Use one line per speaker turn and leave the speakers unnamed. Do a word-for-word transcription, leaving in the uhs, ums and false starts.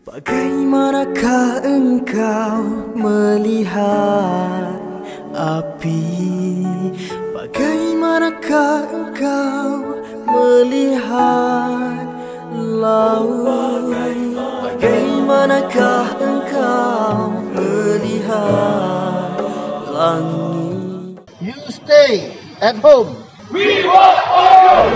Bagaimanakah engkau melihat api? Bagaimanakah engkau melihat laut? Bagaimanakah engkau melihat langit?
You stay at home.
We want oil!